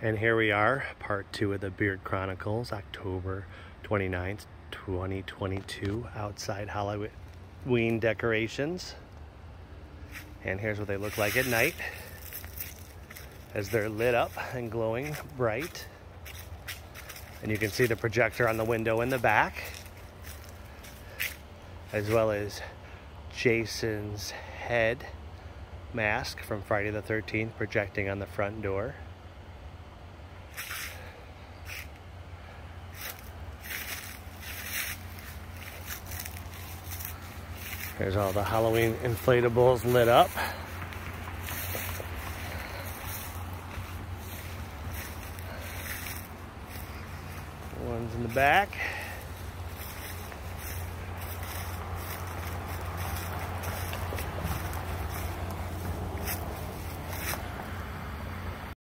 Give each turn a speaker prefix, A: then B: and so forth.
A: And here we are, part 2 of the Beard Chronicles, October 29th, 2022, outside Halloween decorations. And here's what they look like at night as they're lit up and glowing bright. And you can see the projector on the window in the back, as well as Jason's head mask from Friday the 13th projecting on the front door. There's all the Halloween inflatables lit up. One's in the back.